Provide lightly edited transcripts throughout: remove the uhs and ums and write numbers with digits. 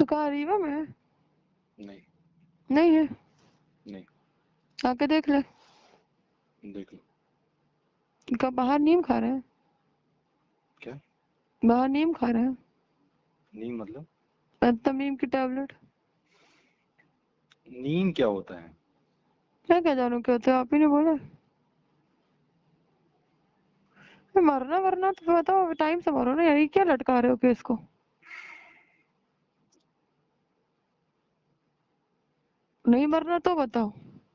तो कहाँ रीवा में है? नहीं नहीं है, नहीं, आके देख ले। देख लो। कब बाहर नीम खा रहे हैं? क्या बाहर नीम खा रहे हैं? नीम मतलब? मतलब नीम की टैबलेट। नीम क्या होता है? मैं क्या जानू क्या होता है, आप ही ने बोला। मरना वरना तो बताओ, टाइम से मरो ना यार, ये क्या लटका रहे हो केस को? नहीं मरना तो बताओ,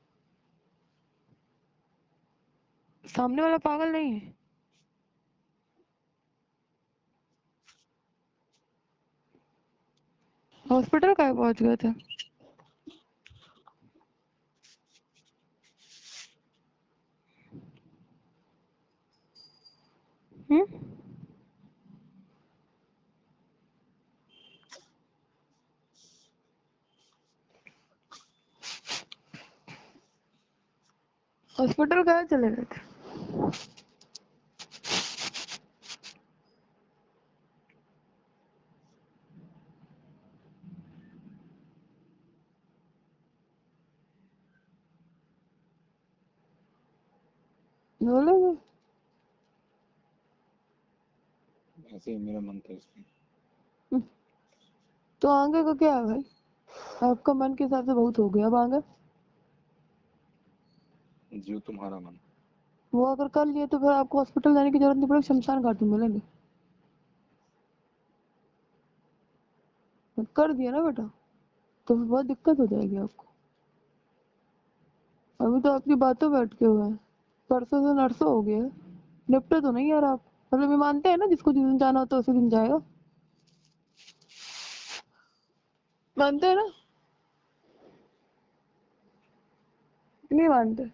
सामने वाला पागल नहीं है। हॉस्पिटल काहे पहुंच गए थे? हॉस्पिटल काहे चले गए थे? बोलोगे? ऐसे ही मेरा मन था इसमें। तो आगे का क्या है भाई? आपका मन के हिसाब से बहुत हो गया, अब आगे जो तुम्हारा मन। वो अगर कर लिए तो फिर आपको हॉस्पिटल जाने की जरूरत नहीं पड़ेगी, शमशान घाट में मिलेंगे। कर दिया ना बेटा, तो फिर बहुत दिक्कत हो जाएगी आपको। अभी तो आपकी बातों बैठ के हुआ है, परसों से नरसों हो गया है, निपटे तो नहीं यार आप। मतलब ये मानते हैं ना, जिसको जिस दिन जाना होता है उसी दिन जाएगा, मानते हैं ना? नहीं मानते?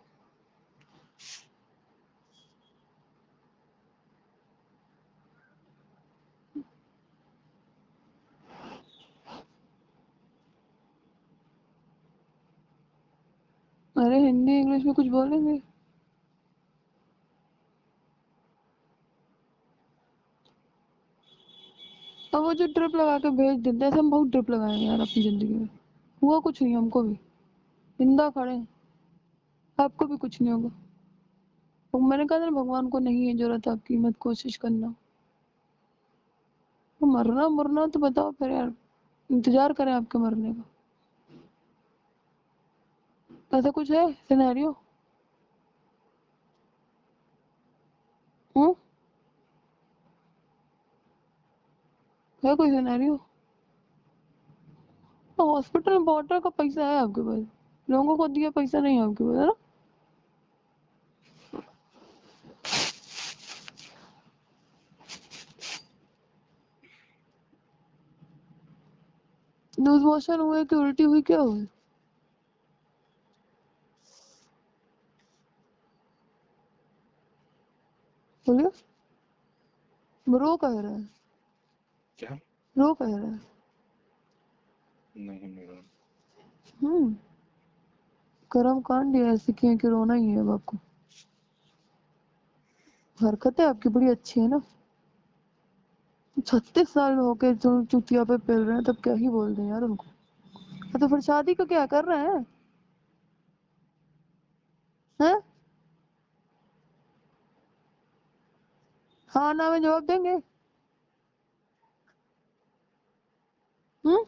अरे हिंदी इंग्लिश में कुछ बोलेंगे? अब वो जो ट्रिप लगा के भेज देते हैं, ऐसे हम बहुत ट्रिप लगाए हैं यार अपनी जिंदगी में, हुआ कुछ नहीं हमको भी, जिंदा खड़े हैं, आपको भी कुछ नहीं होगा। तो मैंने कहा था ना, भगवान को नहीं है जरूरत आपकी, मत कोशिश करना। तो मरना मरना तो बताओ फिर यार, इंतजार करें आपके मरने का? ऐसा कुछ है सिनेरियो? हम्म, है कोई सिनेरियो? तो हॉस्पिटल में वाटर का पैसा है आपके पास, लोगों को दिया पैसा नहीं है आपके पास, है ना? लूज मोशन हुए कि उल्टी हुई, क्या हुई? बोलिए। रो कह रहा है? क्या? रो कह रहा है? नहीं मेरा। कर्म कांड ही ऐसे किए कि रोना ही है अब आपको। हरकतें आपकी बड़ी अच्छी है ना, 36 साल होके जो चुतिया पे पिल रहे हैं, तब क्या ही बोल रहे हैं यार उनको। तो फिर शादी को क्या कर रहे हैं? हैं? हाँ ना में जवाब देंगे? हम्म,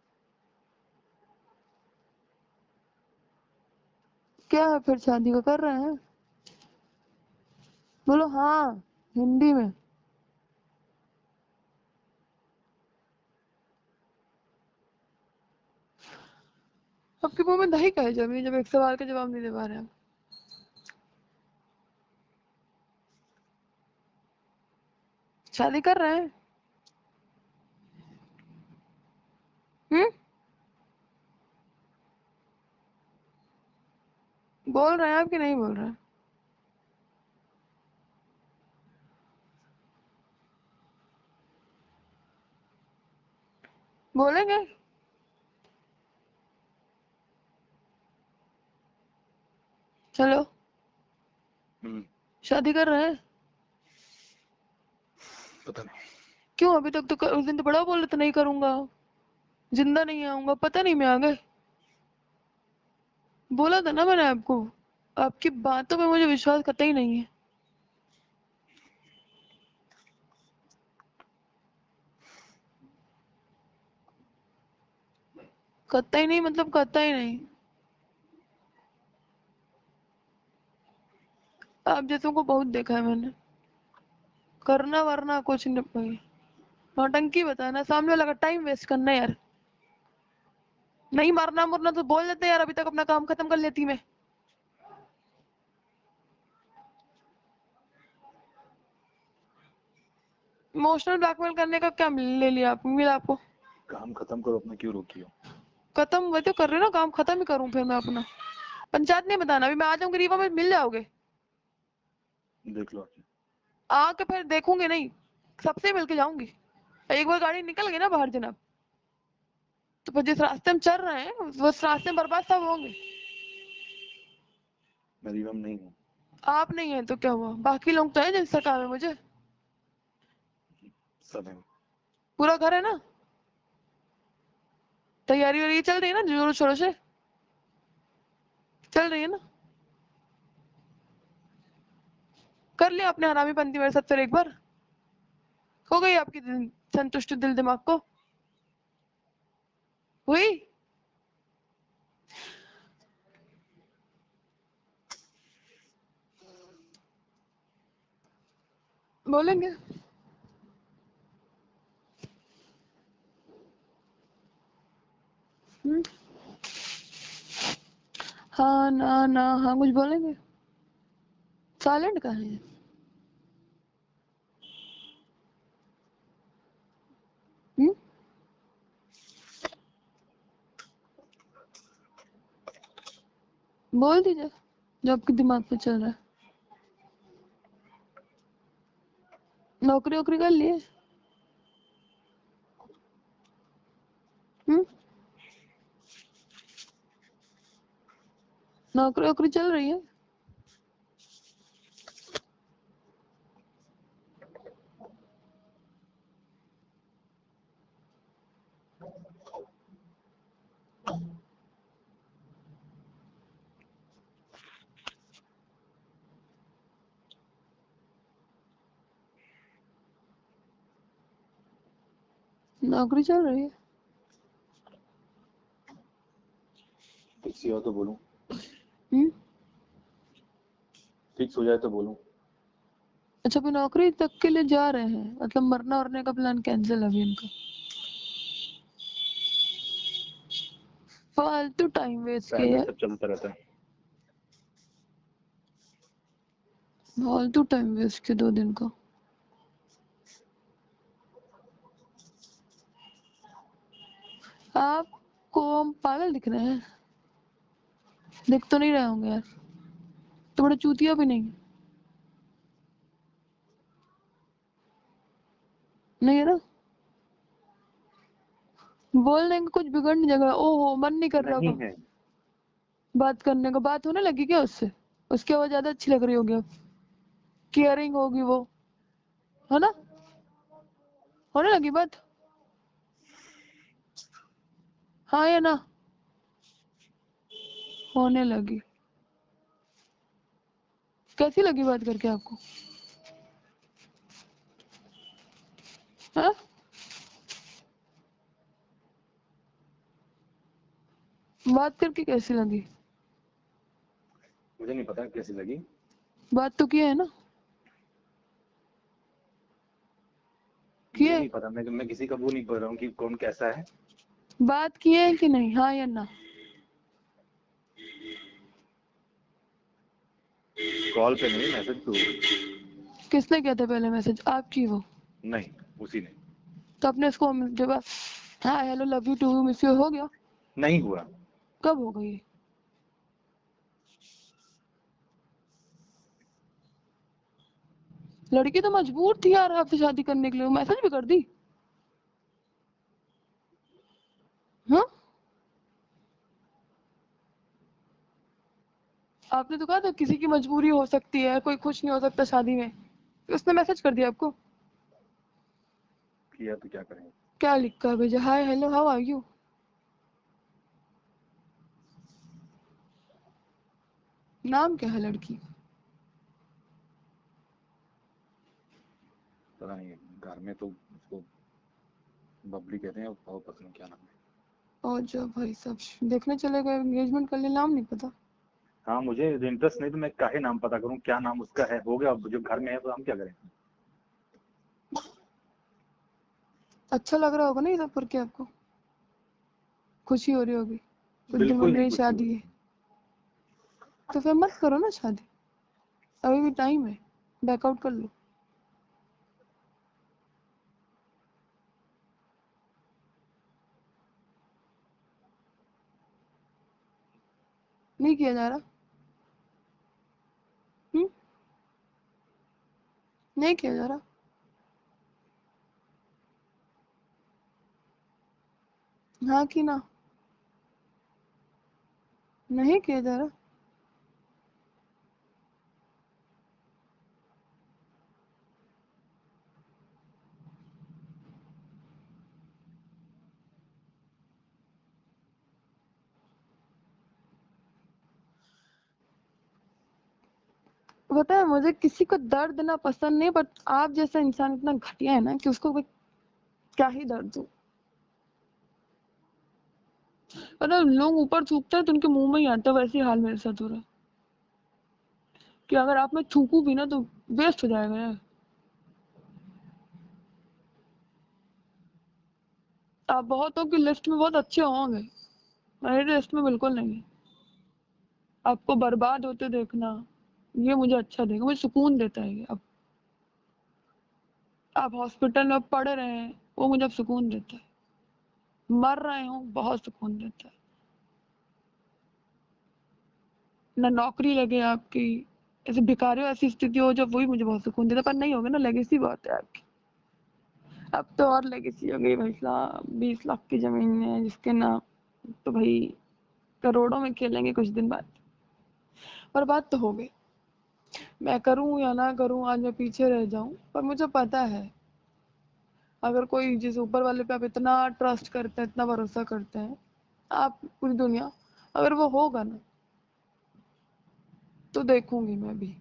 क्या है फिर, शादी को कर रहे हैं? बोलो हाँ, हिंदी में। आपके मुंह में दही का है जमी, जब एक सवाल का जवाब नहीं दे पा रहे हैं? शादी कर रहे हैं? हम्म, बोल रहे हैं आप कि नहीं बोल रहे हैं? बोलेंगे? चलो, शादी कर रहे हैं? पता नहीं। क्यों, अभी तक तो उस दिन तो बड़ा बोल रहे थे नहीं करूंगा। जिंदा नहीं आऊंगा, पता नहीं मैं आ गए। बोला था ना मैंने आपको, आपकी बातों पे मुझे विश्वास कतई नहीं है। कतई नहीं मतलब कतई नहीं। आप जैसों को बहुत देखा है मैंने, करना वरना कुछ नहीं। नौटंकी बताना, सामने वाला का टाइम वेस्ट करना यार। नहीं मरना मुरना तो बोल देते यार, अभी तक अपना काम खत्म कर लेती मैं। इमोशनल ब्लैकमेल करने का क्या ले लिया आप, मिला आपको? काम खत्म करो अपना, क्यों रोकी हो? खत्म वही तो कर रहे हो ना, काम खत्म ही करूं फिर मैं अपना। पंचायत नहीं बताना, अभी मैं आ जाऊंगी रीवा में, मिल जाओगे। देख लो आके। आके फिर देखूंगी नहीं, सबसे मिलके जाऊंगी। एक बार गाड़ी निकल गई ना बाहर जनाब, तो फिर जिस रास्ते हम चल रहे हैं उस रास्ते में बर्बाद सब होंगे। मैं रीवा में नहीं हूँ। आप नहीं है तो क्या हुआ, बाकी लोग तो है जिनसे काम है मुझे। सब है। पूरा घर है ना, तैयारी वारी चल रही है ना, जोरों शोरों से चल रही है ना। कर लिया आपने हरामीपंती मेरे साथ फिर एक बार, हो गई आपकी संतुष्टि दिल दिमाग को, हुई। बोलेंगे। हम्म, हाँ ना ना हाँ कुछ बोलेंगे। साइलेंट कहाँ है? हम्म, बोल दीजिए जो आपके दिमाग में चल रहा है। नौकरी वोकरी कर लिए? हम्म, नौकरी वोकरी चल रही है? नौकरी चल रही है? फिक्स हो तो बोलूं। हम्म, फिक्स हो जाए तो बोलूं। अच्छा अभी नौकरी तक के लिए जा रहे हैं, मतलब मरना वरने का प्लान कैंसिल अभी इनका। फालतू टाइम वेस्ट प्राइवेट किया, सब चलता रहता है। फालतू टाइम वेस्ट किया 2 दिन का। आपको हम पागल दिख रहे हैं? दिख तो नहीं रहे होंगे यार, तो बड़े चूतिया भी नहीं नहीं है ना। बोल देंगे कुछ बिगड़ने जगह, ओहो मन नहीं कर रहा नहीं होगा है। बात करने का। बात होने लगी क्या उससे? उसकी आवाज ज्यादा अच्छी लग रही होगी अब, केयरिंग होगी वो, है ना? होने लगी बात, हाँ या ना? होने लगी। कैसी लगी बात करके आपको? हाँ, बात करके कैसी लगी? मुझे नहीं पता कैसी लगी। बात तो किया है ना? मुझे किए? नहीं पता, मैं किसी का वो नहीं बोल रहा हूँ कि कौन कैसा है। बात किए है कि नहीं, हाँ या ना? कॉल पे नहीं, मैसेज पे। किसने किया था पहले मैसेज, आपकी वो? नहीं, उसी ने। तो अपने इसको जब हाँ hello love you too miss you हो गया? नहीं हुआ। कब हो गई? लड़की तो मजबूर थी यार आपसे शादी करने के लिए, मैसेज भी कर दी। हाँ, आपने तो कहा था किसी की मजबूरी हो सकती है, कोई खुश नहीं हो सकता शादी में, तो उसने मैसेज कर दिया आपको? किया तो क्या करें। क्या लिख कर भेजा, hi hello how are you? नाम क्या है लड़की का? पता नहीं, घर में तो उसको बबली कहते हैं, और पता नहीं क्या नाम है। और जो भाई सब देखने चले गए, एंगेजमेंट कर लिए, नाम नहीं पता। हाँ, मुझे इंटरेस्ट नहीं तो मैं काहे नाम पता करूँ, क्या नाम उसका है, हो गया, अब जो घर में है तो हम क्या करें। अच्छा लग रहा होगा ना ये सब करके आपको? खुशी हो रही होगी, कुछ दिन में बिल्कुल नहीं मेरी खुशी हो शादी रही। है। तो फिर मत करो ना शादी, अभी भी टाइम है, बैकआउट कर लो। नहीं किया जा रहा? नहीं किया जा रहा? हाँ कि ना? नहीं किया जा रहा? पता है मुझे किसी को दर्द देना पसंद नहीं, बट आप जैसा इंसान इतना घटिया है ना कि उसको मैं क्या ही दर्द दूं। मतलब लोग ऊपर थूकते हैं तो उनके मुंह में ही आता है, वैसे ही हाल मेरे साथ हो रहा है कि अगर आप में थूकूं भी ना तो वेस्ट हो जाएगा यार। आप बहुतों की लिस्ट में बहुत अच्छे होंगे, मेरी लिस्ट में बिल्कुल नहीं है। आपको बर्बाद होते देखना ये मुझे अच्छा देगा, मुझे सुकून देता है ये। अब आप हॉस्पिटल में पड़ रहे हैं वो मुझे अब सुकून देता है, मर रहे हो बहुत सुकून देता है। ना नौकरी लगे आपकी, ऐसे भिखारियों ऐसी स्थिति हो जब, वही मुझे बहुत सुकून देता है। पर नहीं होगा ना, लेगेसी बहुत है आपकी। अब तो और लेगेसी हो गई भाई साहब, 20 लाख की जमीन है जिसके नाम, तो भाई करोड़ों में खेलेंगे कुछ दिन बाद। पर बात तो हो गई, मैं करूं या ना करूं, आज मैं पीछे रह जाऊं, पर मुझे पता है अगर कोई जिस ऊपर वाले पे आप इतना ट्रस्ट करते हैं, इतना भरोसा करते हैं, आप पूरी दुनिया, अगर वो होगा ना तो देखूंगी मैं भी।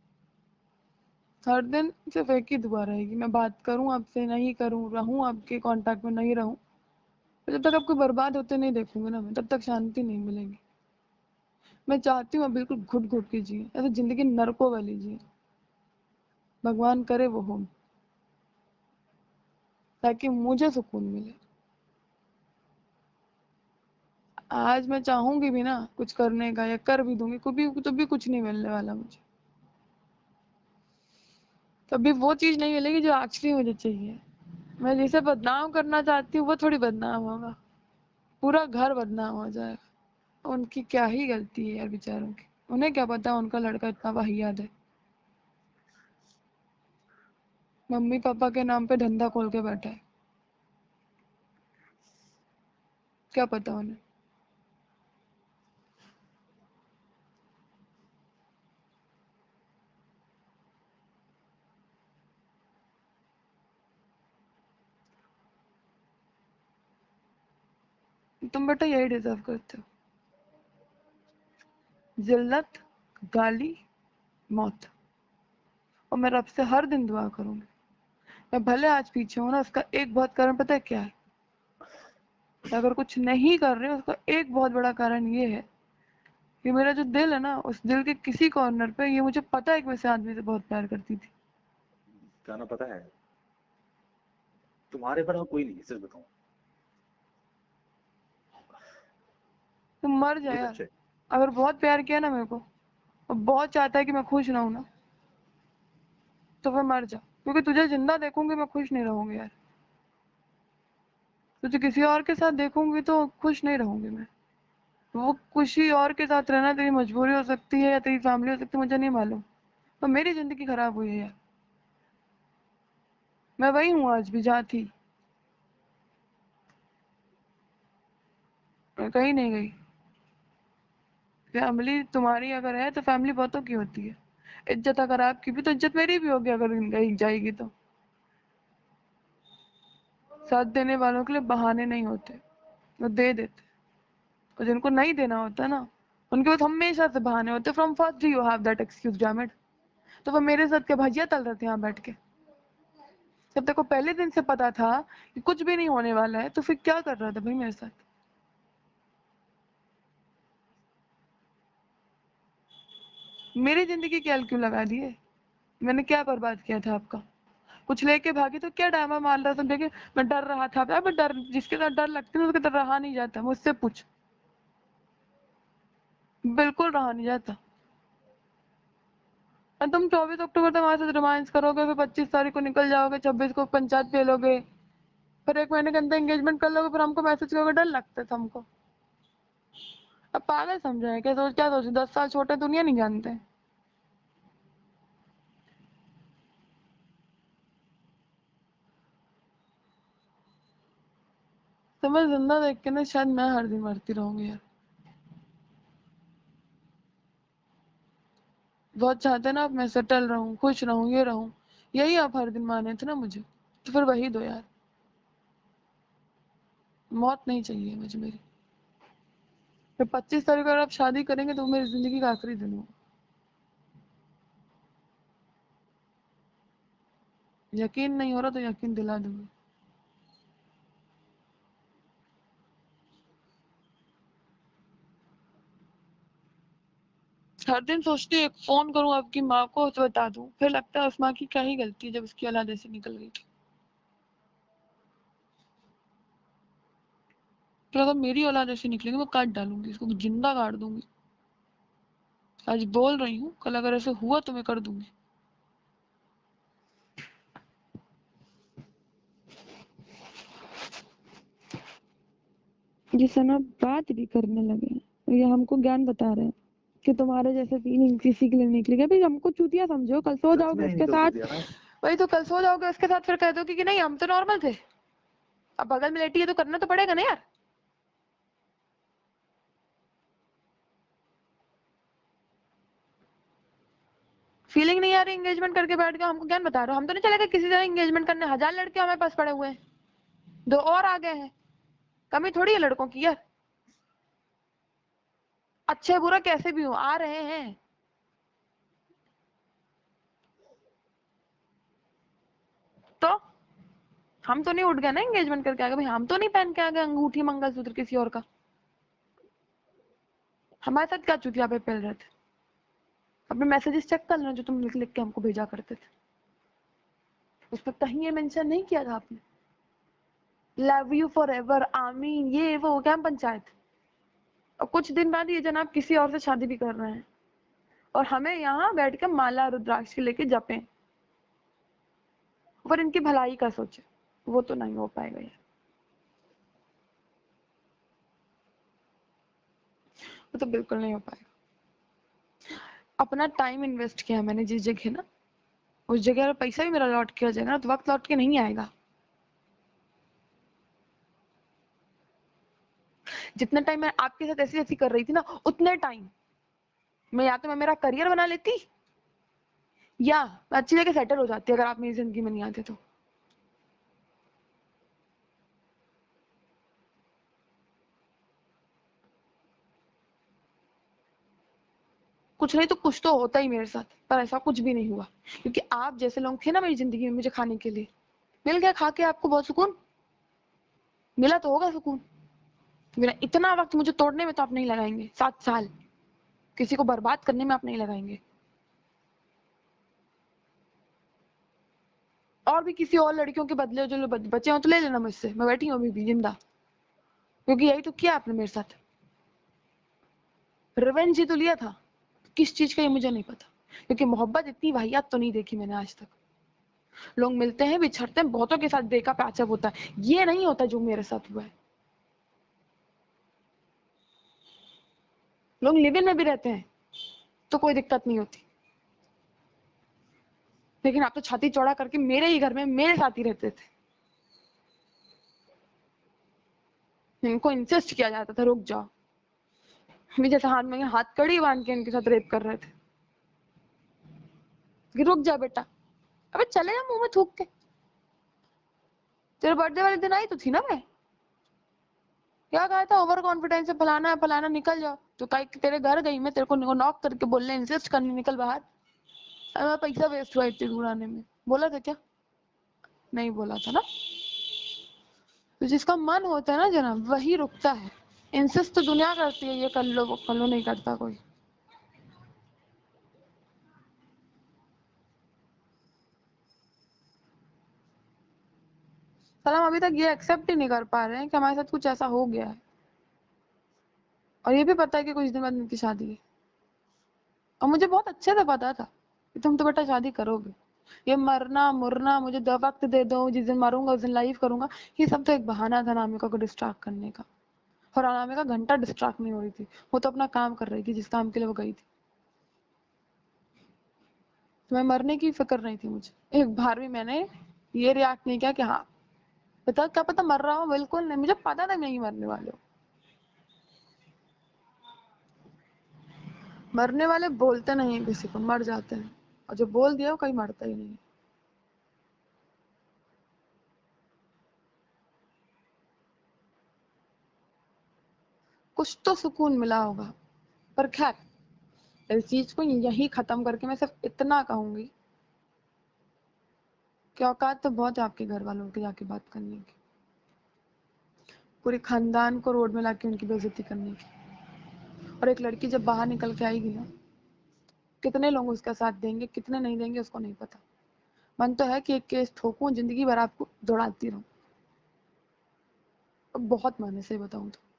हर दिन सिर्फ एक ही दुआ रहेगी, मैं बात करूं आपसे, नहीं करूं, रहूं आपके कांटेक्ट में, नहीं रहूं, जब तक आपको बर्बाद होते नहीं देखूंगी ना मैं, तब तक शांति नहीं मिलेगी। मैं चाहती हूँ आप बिल्कुल घुट घुट के जिए, ऐसे जिंदगी नरकों वाली जिए, भगवान करे वो हो, ताकि मुझे सुकून मिले। आज मैं चाहूंगी भी ना कुछ करने का, या कर भी दूंगी कभी, तो भी कुछ नहीं मिलने वाला मुझे। कभी वो चीज नहीं मिलेगी जो एक्चुअली मुझे चाहिए। मैं जिसे बदनाम करना चाहती हूँ वो थोड़ी बदनाम होगा, पूरा घर बदनाम हो जाएगा। उनकी क्या ही गलती है यार बेचारों की, उन्हें क्या पता उनका लड़का इतना वाहियात है, मम्मी पापा के नाम पे धंधा खोल के बैठा है, क्या पता उन्हें। तुम बेटा यही डिजर्व करते हो, जिल्लत, गाली, मौत। और मैं रब से हर दिन दुआ करूंगी, मैं भले आज पीछे हूं ना, उसका एक बहुत कारण पता है क्या है? अगर कुछ नहीं कर रहे उसका एक बहुत बड़ा कारण ये है कि मेरा जो दिल है ना, उस दिल के किसी कॉर्नर पे, ये मुझे पता है कि मैं इस आदमी से बहुत प्यार करती थी। जाना पता है, तुम्हारे पर कोई नहीं, सिर्फ बताऊं, तुम मर जा ये यार, सच है। अगर बहुत प्यार किया ना मेरे को और बहुत चाहता है कि मैं खुश रहूं ना, तो फिर मर जा, क्योंकि तुझे जिंदा देखूंगी मैं खुश नहीं रहूंगी यार, तुझे किसी और के साथ देखूंगी तो खुश नहीं रहूंगी मैं। वो किसी और के साथ रहना तेरी मजबूरी हो सकती है या तेरी फैमिली हो सकती है, मुझे नहीं मालूम, पर मेरी जिंदगी खराब हुई है यार। मैं वही हूँ आज भी जहाँ थी, मैं कहीं नहीं गई। फैमिली तुम्हारी अगर है तो फैमिली बहुतों की होती है, इज्जत अगर आपकी भी तो इज्जत मेरी भी होगी अगर गई जाएगी तो। साथ देने वालों के लिए बहाने नहीं होते, वो दे देते, और जिनको नहीं देना होता ना, उनके पास हमेशा से बहाने होते, from first day you have that excuse damn it. तो वो मेरे साथ क्या भजिया तल रहे थे यहाँ बैठ के? जब तक को पहले दिन से पता था कि कुछ भी नहीं होने वाला है, तो फिर क्या कर रहा था भाई मेरे साथ? मेरी जिंदगी क्या क्यों लगा दिए? मैंने क्या बर्बाद किया था आपका? कुछ लेके भागी तो क्या ड्रामा मार रहा था? देखिए मैं डर रहा था। अब डर, जिसके साथ डर लगती है उसके साथ रहा नहीं जाता, मुझसे पूछ। बिल्कुल रहा नहीं जाता। और तुम 24 अक्टूबर तक हमारे साथ रोमांस करोगे, फिर 25 तारीख को निकल जाओगे, 26 को पंचायत फेलोगे, फिर 1 महीने के अंदर एंगेजमेंट कर लोगे, फिर हमको मैसेज करोगे। डर लगता था हमको। अब पागल समझा है क्या? क्या सोच 10 साल छोटे, दुनिया नहीं जानते। तो मैं जिंदा देख के ना शायद मैं हर दिन मरती रहूंगी यार। बहुत चाहते ना आप मैं सेटल रहूं, खुश रहूं, ये रहूं। यही आप हर दिन माने थे ना मुझे, तो फिर वही दो यार। मौत नहीं चाहिए मुझे मेरी। फिर 25 तारीख को अगर आप शादी करेंगे तो वो मेरी जिंदगी का आखिरी दिन होगा। यकीन नहीं हो रहा तो यकीन दिला दूंगी। हर दिन सोचती हूँ एक फोन करूँ आपकी माँ को तो बता दूं, फिर लगता है उस माँ की क्या ही गलती है जब उसकी औलाद ऐसे निकल गई थी। तो अगर मेरी औलाद ऐसे निकलेगी मैं काट डालूंगी, इसको जिंदा काट दूंगी। आज बोल रही हूँ, कल अगर ऐसे हुआ तो मैं कर दूंगी। जिससे ना बात भी करने लगे हैं, ये हमको ज्ञान बता रहे हैं कि तुम्हारे जैसे फीलिंग किसी के लिए निकलेगा। भाई हमको चूतिया समझो, कल सो जाओगे उसके साथ। वही तो, कल सो जाओगे उसके साथ, फिर कह दोगे कि नहीं हम तो नॉर्मल थे। अब बगल में लेटी है तो करना तो पड़ेगा ना यार। फीलिंग नहीं आ रही एंगेजमेंट करके बैठ गए, हमको ज्ञान बता रहे हो? हम तो नहीं चलेगा किसी तरह एंगेजमेंट करने, 1000 लड़के हमारे पास पड़े हुए हैं, 2 और आ गए हैं। कमी थोड़ी है लड़कों की यार। अच्छे बुरा कैसे भी हो आ रहे हैं। तो हम तो नहीं उठ गए ना एंगेजमेंट करके आ गए भाई, हम तो नहीं पहन के आ गए अंगूठी मंगलसूत्र किसी और का। हमारे साथ क्या चुतिया पे पहल रहे थे? अपने मैसेजेस चेक कर लेना जो तुम लिख लिख के हमको भेजा करते थे। उस पर कहीं ये मेंशन नहीं किया था आपने, लव यू फॉर एवर, आमीन, ये वो क्या पंचायत। और कुछ दिन बाद ये जनाब किसी और से शादी भी कर रहे हैं, और हमें यहाँ बैठ कर माला रुद्राक्ष लेके जपे, पर इनकी भलाई का सोचे। वो तो नहीं हो पाएगा यार, वो तो बिल्कुल नहीं हो पाएगा। अपना टाइम इन्वेस्ट किया मैंने जिस जगह ना, उस जगह अगर पैसा भी मेरा लौट के आ जाएगा ना तो वक्त लौट के नहीं आएगा। जितना टाइम मैं आपके साथ ऐसी ऐसी कर रही थी ना, उतने टाइम मैं या तो मैं मेरा करियर बना लेती, या मैं अच्छी जगह सेटल हो जाती अगर आप मेरी जिंदगी में नहीं आते तो। कुछ नहीं तो कुछ तो होता ही मेरे साथ, पर ऐसा कुछ भी नहीं हुआ, क्योंकि आप जैसे लोग थे ना मेरी जिंदगी में मुझे खाने के लिए। मिल गया खा के आपको बहुत सुकून, मिला तो होगा सुकून। मेरा इतना वक्त मुझे तोड़ने में तो आप नहीं लगाएंगे, 7 साल किसी को बर्बाद करने में आप नहीं लगाएंगे। और भी किसी और लड़कियों के बदले जो बचे हो तो ले लेना मुझसे, मैं बैठी हूँ अभी भी जिंदा, क्योंकि यही तो किया आपने मेरे साथ। रिवेंज ही तो लिया था, किस चीज का ये मुझे नहीं पता, क्योंकि मोहब्बत इतनी वाहियात तो नहीं देखी मैंने आज तक। लोग मिलते हैं, बिछड़ते हैं, बहुतों के साथ ब्रेकअप पैचअप होता है, ये नहीं होता जो मेरे साथ हुआ है। लोग लिव इन में भी रहते हैं तो कोई दिक्कत नहीं होती, लेकिन आप तो छाती चौड़ा करके मेरे ही घर में मेरे साथ ही रहते थे। इनको इंसिस्ट किया जाता था रुक जाओ, अभी जैसे हाथ में हाथ कड़ी बांध के इनके साथ रेप कर रहे थे कि रुक जा बेटा। अबे चले जा मुंह में थूक के, तेरे बर्थडे वाले दिन आई तो थी ना मैं। क्या कहा था, ओवर कॉन्फिडेंस है, फलाना है फलाना, निकल जाओ। तो कहीं तेरे घर गई मैं, तेरे को नॉक करके बोलने, इंसिस्ट करने, निकल बाहर। मेरा पैसा वेस्ट हुआ इतनी दूर आने में। बोला था क्या? नहीं बोला था ना। तो जिसका मन होता है ना जनाब, वही रुकता है। इंसिस्ट तो दुनिया करती है, ये कर लो वो कर लो, नहीं करता कोई। साला हम अभी तक ये एक्सेप्ट ही नहीं कर पा रहे हैं कि हमारे साथ कुछ ऐसा हो गया है, और ये भी पता है कि कुछ दिन बाद इनकी शादी है। और मुझे बहुत अच्छे से पता था कि तुम तो बेटा शादी करोगे। ये मरना मुरना, मुझे वक्त दे दो, जिस दिन मरूंगा उस दिन लाइव करूंगा, ये सब तो एक बहाना था अनामिका को डिस्ट्रैक्ट करने का। और अनामिका घंटा डिस्ट्रैक्ट नहीं हो रही थी, वो तो अपना काम कर रही थी जिस काम के लिए वो गई थी। तो मैं मरने की फिक्र नहीं थी मुझे। एक बार भी मैंने ये रिएक्ट नहीं किया कि हाँ पता, क्या पता मर रहा हूँ, बिल्कुल नहीं, मुझे पता था नहीं मरने वाले हो। मरने वाले बोलते नहीं है किसी को, मर जाते हैं। और जो बोल दिया वो कहीं मरता ही नहीं। कुछ तो सुकून मिला होगा। पर खैर, इस चीज को यही खत्म करके मैं सिर्फ इतना कहूंगी कि औकात तो बहुत है आपके घर वालों के जाके बात करने की, पूरे खानदान को रोड में लाके उनकी बेइज्जती करने की। और एक लड़की जब बाहर निकल के आएगी ना, कितने लोग उसका साथ देंगे, कितने नहीं देंगे, उसको नहीं पता। मन तो है कि एक केस ठोकूं, जिंदगी भर आपको दौड़ाती रहूं। बहुत मन है, सही बताऊं तो।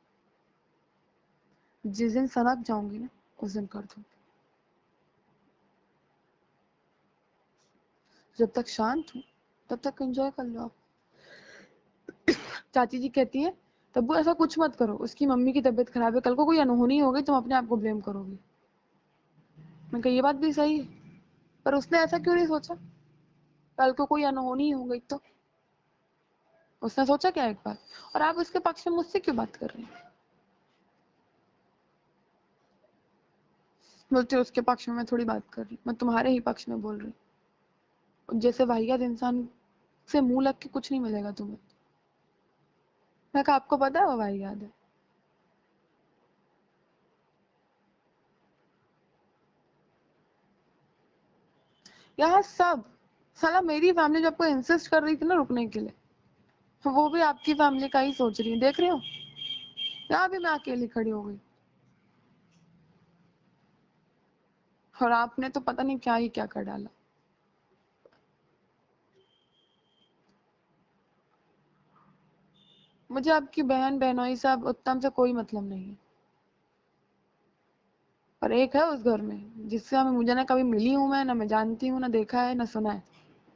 जिस दिन सनक जाऊंगी ना, उस दिन कर दूंगी। जब तक शांत हूं तब तक एंजॉय कर लो आप। चाची जी कहती है तब्बू ऐसा कुछ मत करो, उसकी मम्मी की तबीयत खराब है, कल को कोई अनहोनी हो गई तुम अपने आप को ब्लेम करोगी। मैं कहा ये बात भी सही है, पर उसने ऐसा क्यों नहीं सोचा, कल को कोई अनहोनी हो गई तो। उसने सोचा क्या एक बार? और आप उसके पक्ष में मुझसे क्यों बात कर रही हैं? बोलते उसके पक्ष में मैं थोड़ी बात कर रही, मैं तुम्हारे ही पक्ष में बोल रही। जैसे वाहियात इंसान से मुंह लग के कुछ नहीं मिलेगा तुम्हें। मैं कहा आपको पता है वो वाहियात है। यहाँ सब, साला मेरी फैमिली जो आपको इंसिस्ट कर रही थी ना रुकने के लिए, वो भी आपकी फैमिली का ही सोच रही है, देख रहे हो। यहाँ भी मैं अकेली खड़ी हो गई, और आपने तो पता नहीं क्या ही क्या कर डाला। मुझे आपकी बहन बहनोई से, आप उत्तम से कोई मतलब नहीं है। पर एक है उस घर में जिससे हमें, मुझे ना कभी मिली हूं मैं, ना मैं जानती हूँ, ना देखा है, ना सुना है।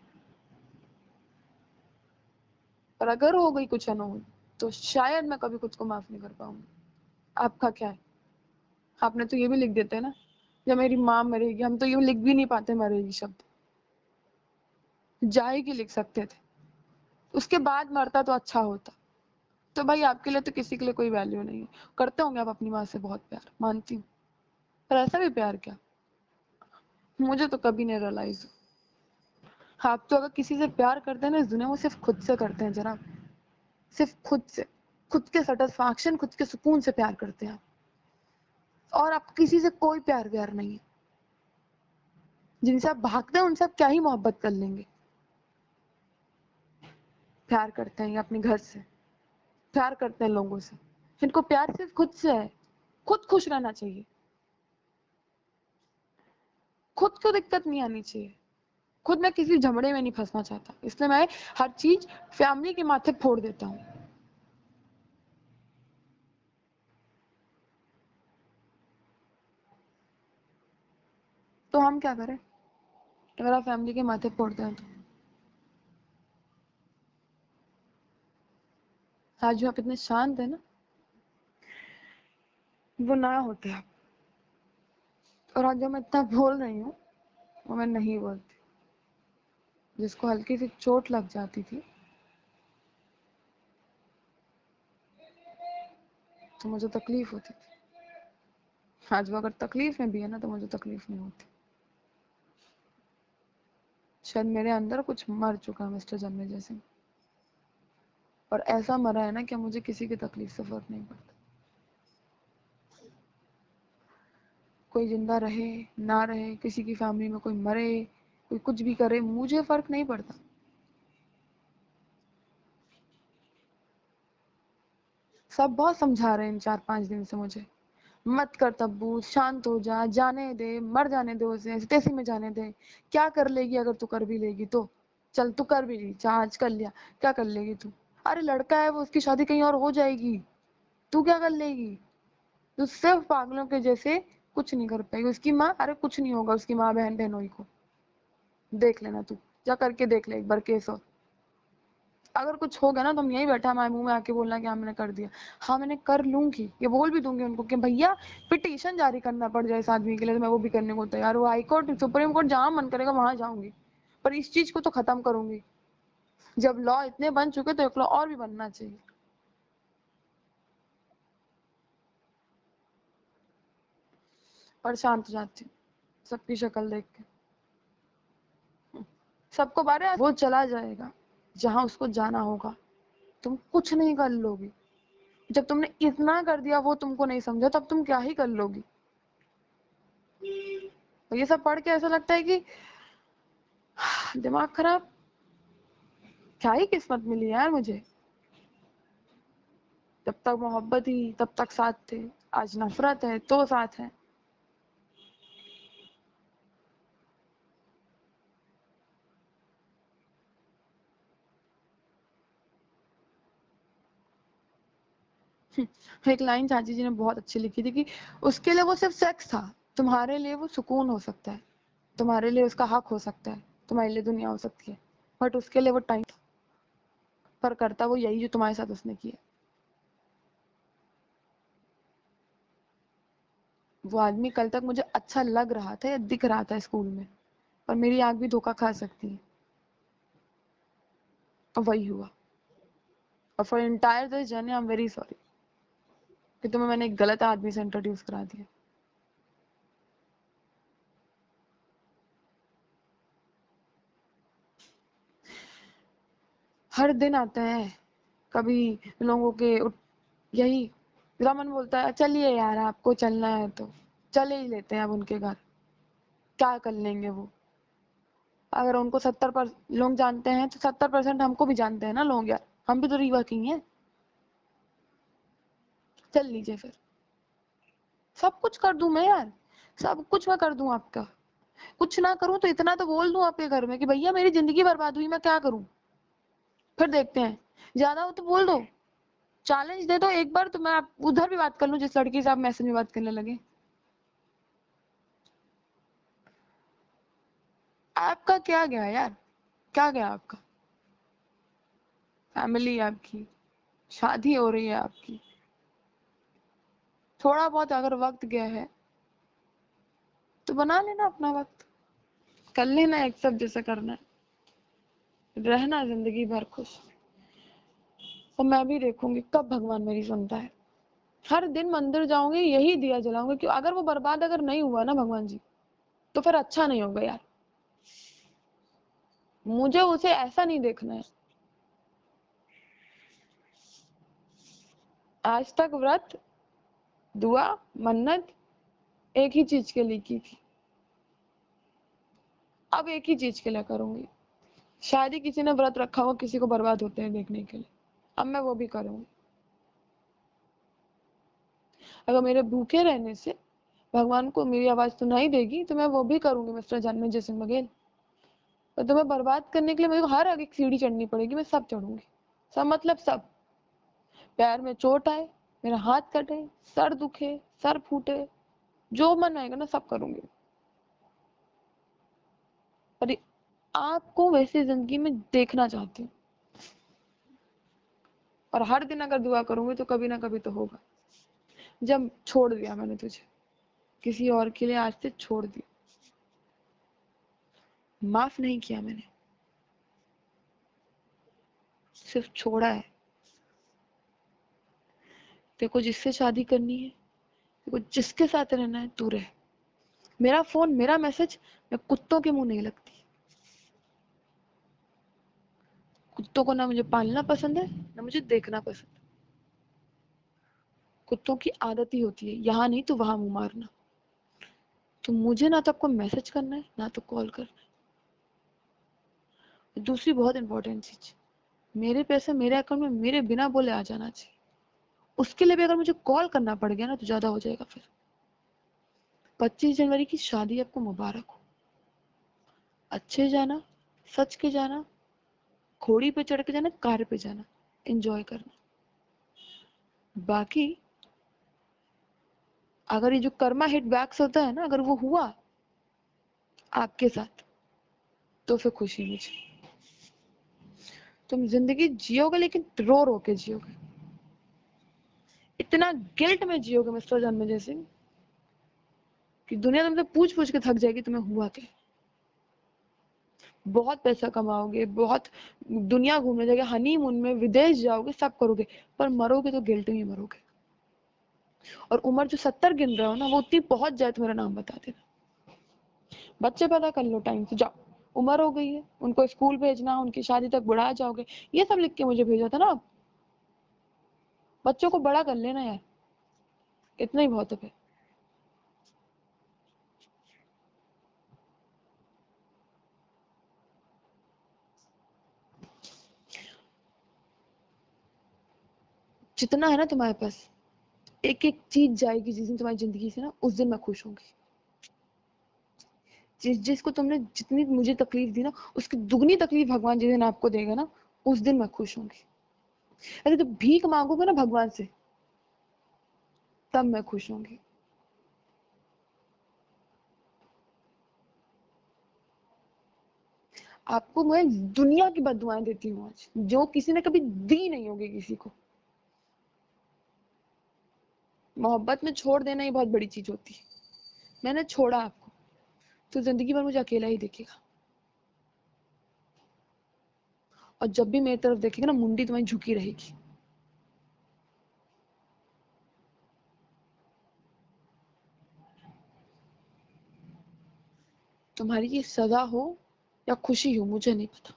पर अगर हो गई कुछ अनहोनी तो शायद मैं कभी खुद को माफ नहीं कर पाऊंगी। आपका क्या है? आपने तो ये भी लिख देते ना, जब मेरी माँ मरेगी, हम तो ये लिख भी नहीं पाते मरेगी शब्द, जाएगी लिख सकते थे, उसके बाद मरता तो अच्छा होता। तो भाई आपके लिए तो किसी के लिए कोई वैल्यू नहीं है। करते होंगे आप अपनी माँ से बहुत प्यार, मानती हूँ, पर ऐसा भी प्यार क्या, मुझे तो कभी नहीं रियलाइज। आप तो अगर किसी से प्यार करते हैं ना इस दुनिया में, सिर्फ खुद से करते हैं जनाब, सिर्फ खुद से, खुद के सेटिस्फैक्शन, खुद के सुकून से प्यार करते हैं आप। और आपको किसी से कोई प्यार व्यार नहीं है। जिनसे आप भागते हैं उनसे आप क्या ही मोहब्बत कर लेंगे। प्यार करते हैं अपने घर से, प्यार करते हैं लोगों से, इनको प्यार सिर्फ खुद से है। खुद खुश रहना चाहिए, खुद को दिक्कत नहीं आनी चाहिए। खुद मैं किसी झगड़े में नहीं फंसना चाहता, इसलिए मैं हर चीज फैमिली के माथे फोड़ देता हूँ। तो हम क्या करें अगर आप फैमिली के माथे फोड़ते हैं तो? आज जो आप इतने शांत है ना, वो ना होते आप। और आज जो मैं इतना बोल रही हूँ वो मैं नहीं बोलती। जिसको हल्की सी चोट लग जाती थी तो मुझे तकलीफ होती थी, आज वो अगर तकलीफ में भी है ना तो मुझे तकलीफ नहीं होती। शायद मेरे अंदर कुछ मर चुका है मिस्टर जन्मे जैसे। और ऐसा मरा है ना कि मुझे किसी की तकलीफ से फर्क नहीं पड़ता। कोई जिंदा रहे ना रहे, किसी की फैमिली में कोई मरे, कोई कुछ भी करे, मुझे फर्क नहीं पड़ता। सब बहुत समझा रहे हैं इन 4-5 दिन से मुझे, मत कर तब्बू, शांत हो जा, जाने दे, मर जाने दे उसे, ऐसे तैसे में जाने दे। क्या कर लेगी अगर तू कर भी लेगी तो? चल तू कर भी ली, आज कर लिया, क्या कर लेगी तू? अरे लड़का है वो, उसकी शादी कहीं और हो जाएगी, तू क्या कर लेगी? तू सिर्फ पागलों के जैसे कुछ नहीं कर पाएगी। उसकी माँ, अरे कुछ नहीं होगा उसकी माँ बहन बहनोई को, देख लेना तू, जा करके देख ले एक बार केस हो। अगर कुछ हो गया ना तो हम यहीं बैठा हमारे मुंह में आके बोलना कि हाँ मैंने कर दिया। हाँ मैंने कर लूंगी, ये बोल भी दूंगी उनको कि भैया पिटीशन जारी करना पड़ जाए इस आदमी के लिए तो मैं वो भी करने को तैयार हूँ। हाई कोर्ट, सुप्रीम कोर्ट, जहां मन करेगा वहां जाऊंगी, पर इस चीज को तो खत्म करूंगी। जब लॉ इतने बन चुके तो एक लॉ और भी बनना चाहिए। और शांत हो जाती हूँ सबकी शक्ल देख के। सबको बारे वो चला जाएगा जहां उसको जाना होगा, तुम कुछ नहीं कर लोगी। जब तुमने इतना कर दिया वो तुमको नहीं समझा, तब तुम क्या ही कर लोगी? तो ये सब पढ़ के ऐसा लगता है कि दिमाग खराब, क्या ही किस्मत मिली यार मुझे। जब तक मोहब्बत ही तब तक साथ थे, आज नफरत है तो साथ है। एक लाइन चाची जी ने बहुत अच्छी लिखी थी कि उसके लिए वो सिर्फ सेक्स था, तुम्हारे लिए वो सुकून हो सकता है, तुम्हारे लिए उसका हक हो सकता है, तुम्हारे लिए दुनिया हो सकती है, बट उसके लिए वो टाइम था, पर करता वो यही जो तुम्हारे साथ उसने किया। वो आदमी कल तक मुझे अच्छा लग रहा था या दिख रहा था स्कूल में, पर मेरी आंख भी धोखा खा सकती है। और वही हुआ। और for entire this journey I am very sorry कि तुम्हें मैंने एक गलत आदमी से इंट्रोड्यूस करा दिया। हर दिन आते हैं, कभी लोगों के यही रमन बोलता है चलिए यार आपको चलना है तो चले ही लेते हैं अब उनके घर, क्या कर लेंगे वो? अगर उनको 70% लोग जानते हैं तो 70% हमको भी जानते हैं ना लोग यार, हम भी तो रीवा की हैं। चल लीजिए फिर, सब कुछ कर दूं मैं यार, सब कुछ मैं कर दूं आपका। कुछ ना करूं तो इतना तो बोल दूं आपके घर में कि भैया मेरी जिंदगी बर्बाद हुई, मैं क्या करूं? फिर देखते हैं, ज्यादा हो तो बोल दो, चैलेंज दे दो एक बार तो मैं उधर भी बात कर लूं जिस लड़की से आप मैसेज में बात करने लगे। आपका क्या गया यार, क्या गया आपका? फैमिली आपकी, शादी हो रही है आपकी, थोड़ा बहुत अगर वक्त गया है तो बना लेना अपना वक्त, कर लेना एक सब जैसे करना है, रहना जिंदगी भर खुश। और मैं भी देखूंगी कब भगवान मेरी सुनता है। हर दिन मंदिर जाऊंगी, यही दिया जलाऊंगी कि अगर वो बर्बाद अगर नहीं हुआ ना भगवान जी, तो फिर अच्छा नहीं होगा यार। मुझे उसे ऐसा नहीं देखना है। आज तक व्रत, दुआ, मन्नत एक ही चीज के लिए की थी, अब एक ही चीज के लिए करूंगी। शायद ही किसी ने व्रत रखा हो किसी को बर्बाद होते हैं देखने के लिए, अब मैं वो भी करूंगी। अगर मेरे भूखे रहने से भगवान को मेरी आवाज सुनाई देगी तो मैं वो भी करूंगी मिस्टर जन्मेजय सिंह बघेल। और तुम्हें बर्बाद करने के लिए मेरे को हर एक सीढ़ी चढ़नी पड़ेगी, मैं सब चढ़ूंगी, सब मतलब सब। पैर में चोट आए, मेरा हाथ कटे, सर दुखे, सर फूटे, जो मन आएगा ना सब करूंगी। पर आपको वैसे जिंदगी में देखना चाहती हूँ, और हर दिन अगर दुआ करूंगी तो कभी ना कभी तो होगा। जब छोड़ दिया मैंने तुझे किसी और के लिए, आज से छोड़ दिया, माफ नहीं किया मैंने, सिर्फ छोड़ा है। तेरे को जिससे शादी करनी है, तेरे को जिसके साथ रहना है तू रह। मेरा फोन, मेरा मैसेज मैं कुत्तों के मुंह नहीं लगती, कुत्तों को ना मुझे पालना पसंद है ना मुझे देखना पसंद है। कुत्तों की आदत ही होती है यहाँ नहीं तो वहां मुंह मारना। तो मुझे ना तो आपको मैसेज करना है ना तो कॉल करना है। दूसरी बहुत इंपॉर्टेंट चीज, मेरे पैसे मेरे अकाउंट में मेरे बिना बोले आ जाना चाहिए। उसके लिए भी अगर मुझे कॉल करना पड़ गया ना तो ज्यादा हो जाएगा फिर। 25 जनवरी की शादी आपको मुबारक हो। अच्छे जाना, सच के जाना, घोड़ी पे चढ़ के जाना, कार पे जाना, एंजॉय करना। बाकी अगर ये जो कर्मा हिट बैक्स होता है ना, अगर वो हुआ आपके साथ तो फिर खुशी मुझे। तुम जिंदगी जियोगे लेकिन रो रो के जियोगे। इतना गिल्ट में जियोगे मिस्टर जन्मेजय सिंह कि दुनिया तुमसे पूछ पूछ के थक जाएगी तुम्हें हुआ क्या। बहुत पैसा कमाओगे, बहुत दुनिया घूमने जाओगे, हनीमून में विदेश जाओगे, सब करोगे, पर मरोगे तो गिल्ट में ही मरोगे। और उम्र जो 70 गिन रहे हो ना वो उतनी पहुंच जाए तो मेरा नाम बता देना। बच्चे पैदा कर लो टाइम से, जाओ, उम्र हो गई है, उनको स्कूल भेजना, उनकी शादी तक बुढ़ा जाओगे, ये सब लिख के मुझे भेजा था ना आप। बच्चों को बड़ा कर लेना यार, इतना ही बहुत है फिर। जितना है ना तुम्हारे पास, एक एक चीज जाएगी जिस दिन तुम्हारी जिंदगी से ना, उस दिन मैं खुश होंगी। जिसको तुमने जितनी मुझे तकलीफ दी ना उसकी दुगनी तकलीफ भगवान जिस दिन आपको देगा ना, उस दिन मैं खुश होंगी। अरे जब भीख मांगोगे ना भगवान से तब मैं खुश होंगी। आपको मैं दुनिया की बददुआएं देती हूँ आज, जो किसी ने कभी दी नहीं होगी किसी को। मोहब्बत में छोड़ देना ही बहुत बड़ी चीज होती है। मैंने छोड़ा आपको तो जिंदगी भर मुझे अकेला ही देखेगा। और जब भी मेरी तरफ देखेगा ना मुंडी तुम्हारी झुकी रहेगी। तुम्हारी ये सजा हो या खुशी हो मुझे नहीं पता,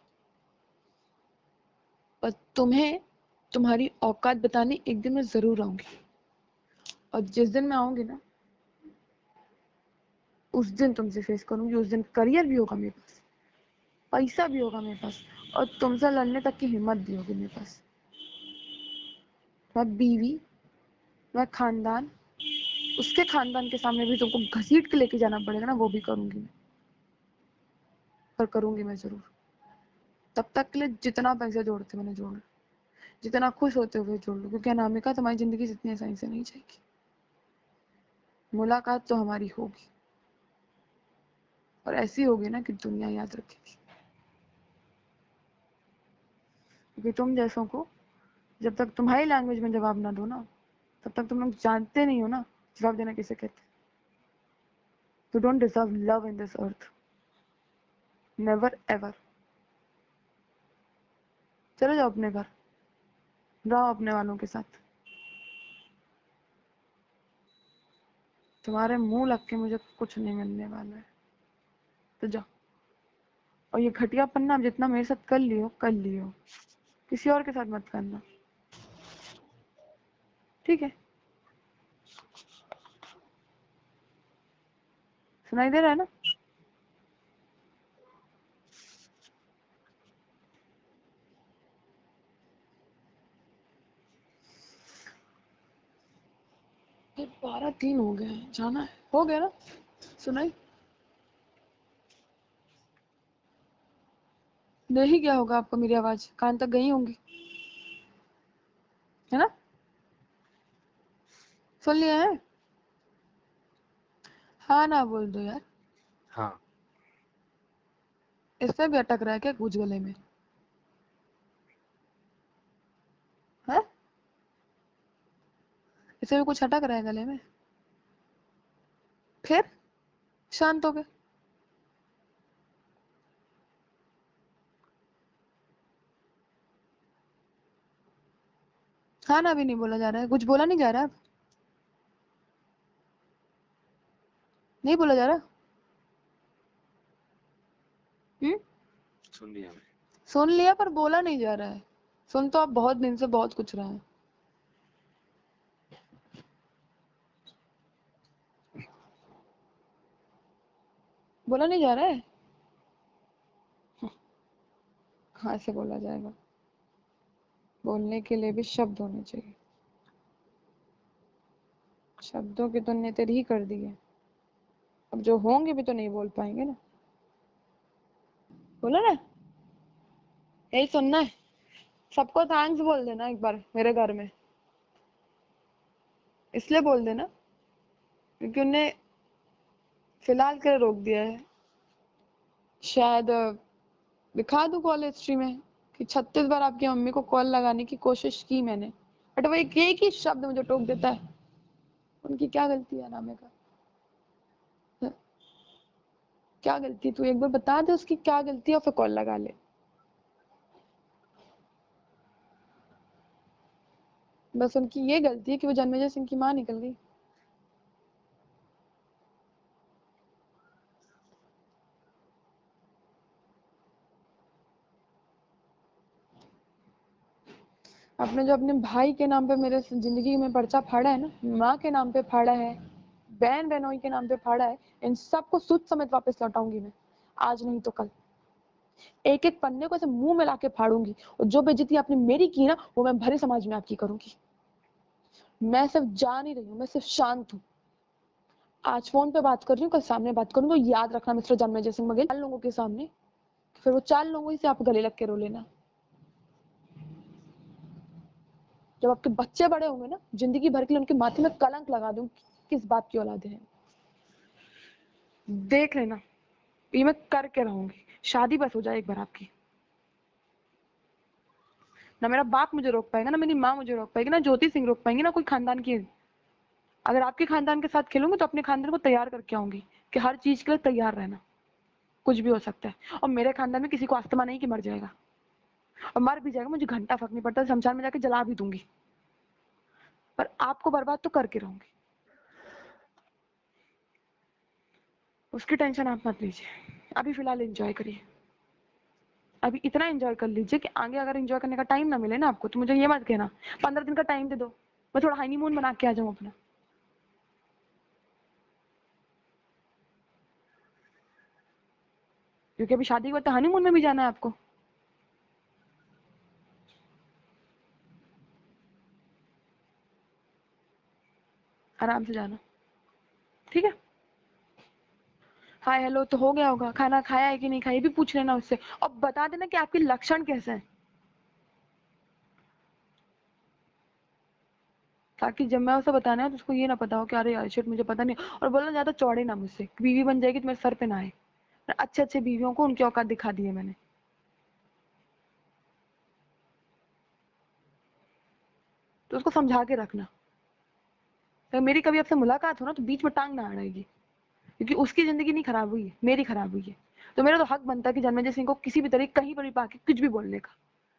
पर तुम्हें तुम्हारी औकात बताने एक दिन मैं जरूर आऊंगी। और जिस दिन मैं आऊंगी ना उस दिन तुमसे फेस करूंगी। उस दिन करियर भी होगा मेरे पास, पैसा भी होगा मेरे पास, और तुमसे लड़ने तक की हिम्मत भी होगी मेरे पास। मैं बीवी, मैं खानदान, उसके खानदान के सामने भी तुमको घसीट के लेके जाना पड़ेगा ना, वो भी करूंगी मैं, पर करूंगी मैं जरूर। तब तक के लिए जितना पैसे जोड़ते मैंने जोड़, जितना खुश होते हुए जोड़ लो, क्योंकि अनामिका तुम्हारी जिंदगी जितनी आसानी से नहीं जाएगी। मुलाकात तो हमारी होगी, और ऐसी होगी ना कि दुनिया याद रखेगी। क्योंकि तुम जैसों को जब तक तुम्हारी लैंग्वेज में जवाब ना दो ना, तब तक तुम लोग जानते नहीं हो ना जवाब देना किसे कहते हैं। You don't deserve love in this earth. Never ever. चले जाओ अपने घर, रहो अपने वालों के साथ। तुम्हारे मुंह लग के मुझे कुछ नहीं मिलने वाला है, तो जाओ। और ये घटिया पन्ना जितना मेरे साथ कर लियो, किसी और के साथ मत करना, ठीक है? सुनाई दे रहा है ना? ये 12:03 हो गए हैं, जाना है, हो गया ना? सुनाई नहीं क्या होगा आपको, मेरी आवाज कान तक गई होंगी, है ना? सुन लिया है? हाँ ना बोल दो यार। हाँ। इसमें भी अटक रहा है क्या कुछ गले में? है इसमें भी कुछ अटक रहा है गले में? फिर शांत हो गए? हाँ ना भी नहीं बोला जा रहा है, कुछ बोला नहीं जा रहा है? नहीं बोला जा रहा? हम्म? सुन लिया मैं। सुन लिया पर बोला नहीं जा रहा है। सुन तो आप बहुत दिन से बहुत कुछ रहे हैं। बोला नहीं जा रहा है। कहाँ से बोला जाएगा? बोलने के लिए भी शब्द होने चाहिए। शब्दों की तो ने तेरी ही कर दी है। अब जो होंगे भी तो नहीं बोल पाएंगे ना। बोला ना, यही सुनना है। सबको थैंक्स बोल देना एक बार मेरे घर में। इसलिए बोल देना क्योंकि उन्हें फिलहाल के लिए रोक दिया है। शायद दिखा दूं कॉल हिस्ट्री में कि 36 बार आपकी मम्मी को कॉल लगाने की कोशिश की मैंने, बट वो एक ही शब्द मुझे टोक देता है। उनकी क्या गलती है नामे का? क्या गलती? तू एक बार बता दे उसकी क्या गलती है और फिर कॉल लगा ले। बस उनकी ये गलती है कि वो जन्मेजय सिंह की माँ निकल गई। आपने जो अपने भाई के नाम पे मेरे जिंदगी में पर्चा फाड़ा है ना, माँ के नाम पे फाड़ा है, बहन बहनोई के नाम पे फाड़ा है, इन सबको सुध समेत वापस लौटाऊंगी मैं। आज नहीं तो कल एक एक पन्ने को ऐसे मुंह में लाके फाड़ूंगी। और जो बेइज्जती आपने मेरी की ना, वो मैं भरे समाज में आपकी करूंगी। मैं सिर्फ जा नहीं रही हूँ, मैं सिर्फ शांत हूँ। आज फोन पे बात कर रही हूँ, कल सामने बात करूंगी। तो याद रखना मिस्टर जन्मेजय सिंह बघेल, 4 लोगों के सामने, फिर वो 4 लोगों से आप गले लग के रो लेना। जब आपके बच्चे बड़े होंगे ना, जिंदगी भर के लिए उनके माथे में कलंक लगा दूं किस बात की औलाद है। देख लेना, ये मैं करके रहूंगी। शादी बस हो जाए एक बार आपकी। ना मेरा बाप मुझे रोक पाएगा, ना मेरी माँ मुझे रोक पाएगी, ना ज्योति सिंह रोक पाएंगे, ना कोई खानदान की। अगर आपके खानदान के साथ खेलूंगी तो अपने खानदान को तैयार करके आऊंगी कि हर चीज के लिए तैयार रहना, कुछ भी हो सकता है। और मेरे खानदान में किसी को अस्थमा नहीं कि मर जाएगा, और मर भी जाएगा मुझे घंटा फर्क नहीं पड़ता, शमशान में जाके जला भी दूंगी, पर आपको बर्बाद तो करके रहूंगी। उसकी टेंशन आप मत लीजिए, अभी फिलहाल एंजॉय करिए। अभी इतना एंजॉय कर लीजिए कि आगे अगर एंजॉय करने का टाइम ना मिले ना आपको, तो मुझे ये मत कहना 15 दिन का टाइम दे दो, मैं थोड़ा हनीमून बना के आ जाऊं अपना। क्योंकि अभी शादी के बाद तो हनीमून में भी जाना है आपको। आराम से जाना, ठीक है? हाय हेलो तो हो गया होगा, खाना खाया है कि नहीं खाया ये भी पूछ लेना उससे, और बता देना कि आपके लक्षण कैसे हैं, ताकि जब मैं उसे बताना है तो उसको ये ना पता हो कि अरे यार शिट मुझे पता नहीं। और बोलना ज्यादा चौड़े ना मुझसे, बीवी बन जाएगी तो मेरे सर पे ना आए। अच्छे अच्छे बीवियों को उनकी औकात दिखा दी है मैंने। तो उसको समझा के रखना, अगर मेरी कभी आपसे मुलाकात हो ना तो बीच में टांग ना अड़ाएगी, क्योंकि उसकी जिंदगी नहीं खराब हुई है, मेरी खराब हुई है। तो मेरा तो हक बनता है कि जन्मेजय सिंह को किसी भी तरह कहीं पर भी पाके कुछ भी बोलने का।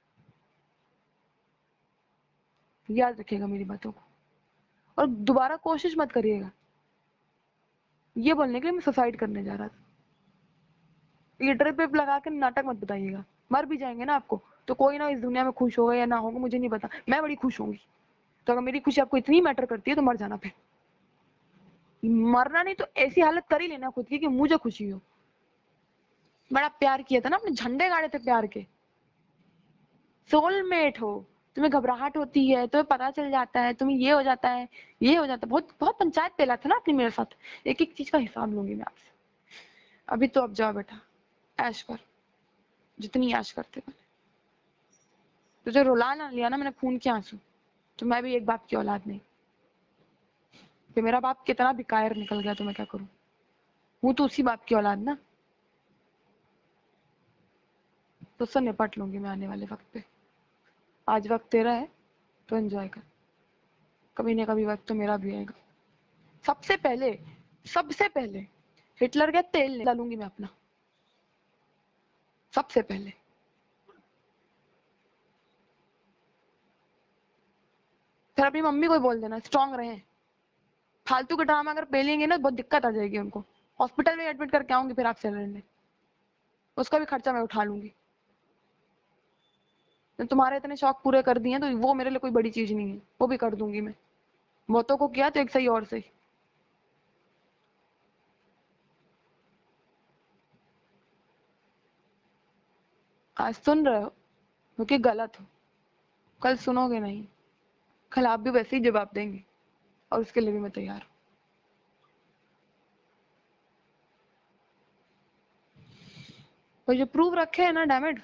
याद रखिएगा मेरी बातों को, और दोबारा कोशिश मत करिएगा ये बोलने के लिए मैं सुसाइड करने जा रहा था। ये ट्रिप विप लगा के नाटक मत बताइएगा। मर भी जाएंगे ना आपको तो कोई ना इस दुनिया में खुश होगा या ना होगा मुझे नहीं पता, मैं बड़ी खुश होंगी। तो अगर मेरी खुशी आपको इतनी मैटर करती है तो मर जाना, फिर मरना नहीं तो ऐसी हालत कर ही लेना खुद की कि मुझे खुशी हो। बड़ा प्यार किया था ना, अपने झंडे गाड़े थे प्यार के। सोलमेट हो, तुम्हें घबराहट होती है, तुम्हें पता चल जाता है, तुम्हें ये हो जाता है, ये हो जाता है। बहुत बहुत पंचायत पेला था ना आपने मेरे साथ, एक एक चीज का हिसाब लूंगी मैं आपसे। अभी तो अब जाओ बेटा, ऐश कर, जितनी ऐश करते पहले। तुझे रुला ना लिया ना मैंने खून के आंसू, तो मैं भी एक बाप की औलाद नहीं। कि मेरा बाप कितना भी कायर निकल गया तो मैं क्या करूं, हूं तो उसी बाप की औलाद ना। तो उससे निपट लूंगी मैं आने वाले वक्त पे। आज वक्त तेरा है तो एंजॉय कर, कभी ना कभी वक्त तो मेरा भी आएगा। सबसे पहले हिटलर का तेल डालूंगी मैं अपना, सबसे पहले। फिर अपनी मम्मी को ही बोल देना स्ट्रांग रहे। फालतू का ड्रामा अगर पेलेंगे ना बहुत दिक्कत आ जाएगी उनको। हॉस्पिटल में एडमिट करके आऊंगी फिर आपसे लड़ने, उसका भी खर्चा मैं उठा लूंगी। तो तुम्हारे इतने शौक पूरे कर दिए तो वो मेरे लिए कोई बड़ी चीज नहीं है, वो भी कर दूंगी मैं। बहुतों को किया तो एक सही और सही। आज सुन रहे हो क्योंकि गलत हो, कल सुनोगे नहीं, कल आप भी वैसे ही जवाब देंगे और उसके लिए भी मैं तैयार हूँ। तो जो प्रूफ रखे है ना damned,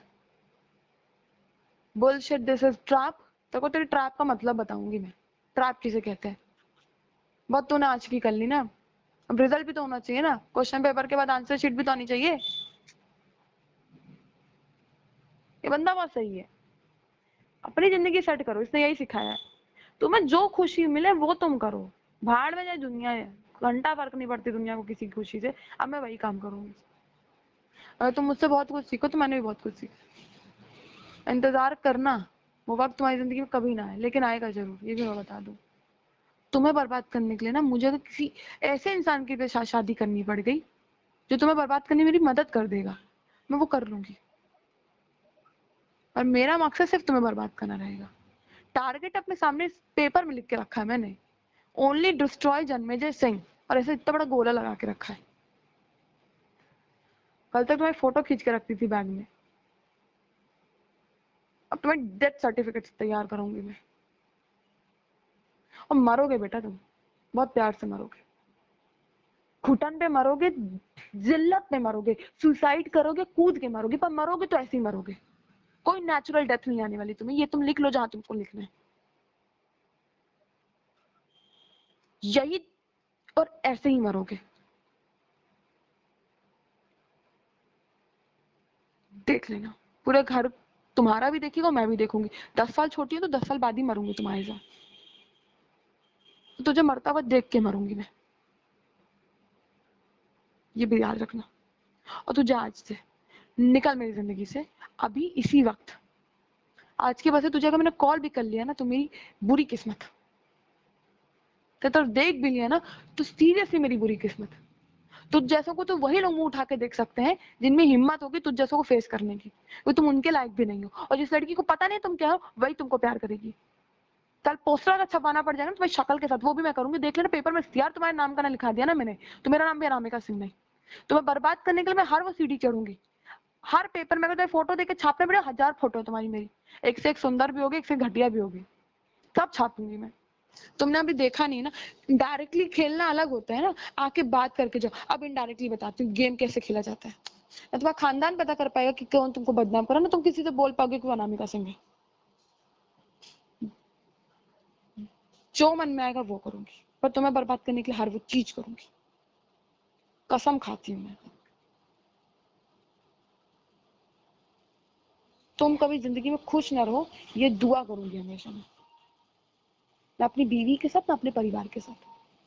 bullshit, this is trap. तेरे को तेरी ट्रैप का मतलब बताऊंगी मैं, ट्रैप किसे कहते हैं। बहुत तूने आज की कर ली ना, अब रिजल्ट भी तो होना चाहिए ना, क्वेश्चन पेपर के बाद आंसर शीट भी तो आनी चाहिए। ये बंदा बहुत सही है, अपनी जिंदगी सेट करो, इसने यही सिखाया है। तुम्हें जो खुशी मिले वो तुम करो, भाड़ में जाए दुनिया है, घंटा फर्क नहीं पड़ती दुनिया को किसी की खुशी से। अब मैं वही काम करूंगी। अगर तुम मुझसे बहुत कुछ सीखो तो मैंने भी बहुत कुछ सीखा। इंतजार करना, वो वक्त तुम्हारी जिंदगी में कभी ना आए, लेकिन आएगा जरूर, ये भी मैं बता दूं। तुम्हें बर्बाद करने के लिए ना मुझे अगर किसी ऐसे इंसान के साथ शादी करनी पड़ गई जो तुम्हें बर्बाद करने में मेरी मदद कर देगा, मैं वो कर लूंगी। और मेरा मकसद सिर्फ तुम्हें बर्बाद करना रहेगा। टारगेट अपने सामने पेपर में लिख के रखा है मैंने, ओनली डिस्ट्रॉय जन्मेजय सिंह, और ऐसे इतना बड़ा गोला लगा के रखा है। कल तक तुम्हें फोटो खींच के रखती थी बैग में, अब तुम्हें डेथ सर्टिफिकेट तैयार करूंगी मैं। और मरोगे बेटा तुम, बहुत प्यार से मरोगे, घुटन पे मरोगे, जिल्लत में मरोगे, सुसाइड करोगे, कूद के मरोगे, पर मरोगे तो ऐसे ही मरोगे। कोई नेचुरल डेथ नहीं आने वाली तुम्हें, ये तुम लिख लो जहां तुमको लिखना है, यही, और ऐसे ही मरोगे। देख लेना, पूरे घर तुम्हारा भी देखेगा, मैं भी देखूंगी। 10 साल छोटी है तो 10 साल बाद ही मरूंगी तुम्हारे साथ, तो तुझे मरता हुआ देख के मरूंगी मैं, ये भी याद रखना। और तू जा आज से, निकल मेरी जिंदगी से अभी इसी वक्त। आज के वजह तुझे अगर मैंने कॉल भी कर लिया ना तो मेरी बुरी किस्मत, तो देख भी लिया ना तो सीरियसली मेरी बुरी किस्मत। तुझ जैसों को तो वही लोग मुंह उठा के देख सकते हैं जिनमें हिम्मत होगी तुझ जैसों को फेस करने की, वो तुम उनके लायक भी नहीं हो। और जिस लड़की को पता नहीं तुम क्या हो वही तुमको प्यार करेगी। कल पोस्टर अगर छपाना पड़ जाएगा ना तुम्हारी शक्ल के साथ, वो भी मैं करूंगी। देख लेना पेपर में यार तुम्हारे नाम का ना लिखा दिया ना मैंने, तो मेरा नाम भी अनामिका सिंह नहीं। तुम्हें बर्बाद करने के लिए मैं हर वो सीढ़ी चढ़ूंगी। हर पेपर में अगर तुम्हें फोटो देके छापने पड़े, 1000 फोटो तुम्हारी मेरी, एक से एक सुंदर भी होगी, एक से घटिया भी होगी, सब छापूंगी मैं। तुमने अभी देखा नहीं ना, डायरेक्टली खेलना अलग होता है ना, आके बात करके जाओ। अब इनडायरेक्टली बताती हूँ गेम कैसे खेला जाता है। ना तुम्हारा खानदान पता कर पाएगा कि कौन तुमको बदनाम करा, ना तुम किसी से बोल पाओगे कि वो अनामिका सिंह है। जो मन में आएगा वो करूंगी, पर तुम्हें बर्बाद करने के लिए हर वो चीज करूंगी, कसम खाती हूँ मैं। तुम कभी जिंदगी में खुश ना रहो, ये दुआ करूंगी हमेशा मैं, ना अपनी बीवी के साथ ना अपने परिवार के साथ।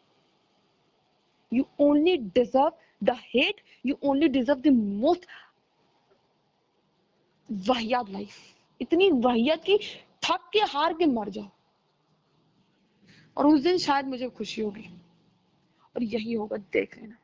You only deserve the hate, you only deserve the most वाहियात लाइफ, इतनी वाहियात की थक के हार के मर जाओ, और उस दिन शायद मुझे खुशी होगी, और यही होगा, देख लेना।